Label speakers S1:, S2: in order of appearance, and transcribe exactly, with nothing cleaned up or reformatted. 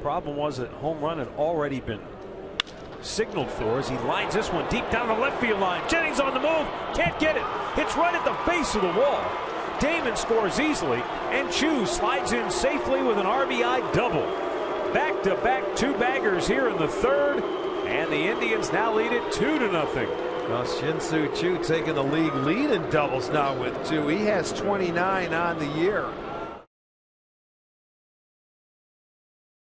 S1: Problem was that home run had already been signaled for as he lines this one deep down the left field line. Jennings on the move, can't get it. It's right at the base of the wall. Damon scores easily, and Choo slides in safely with an R B I double. Back-to-back two-baggers here in the third, and the Indians now lead it two to nothing.
S2: Well, Shin-Soo Choo taking the league lead in doubles now with two. He has twenty-nine on the year.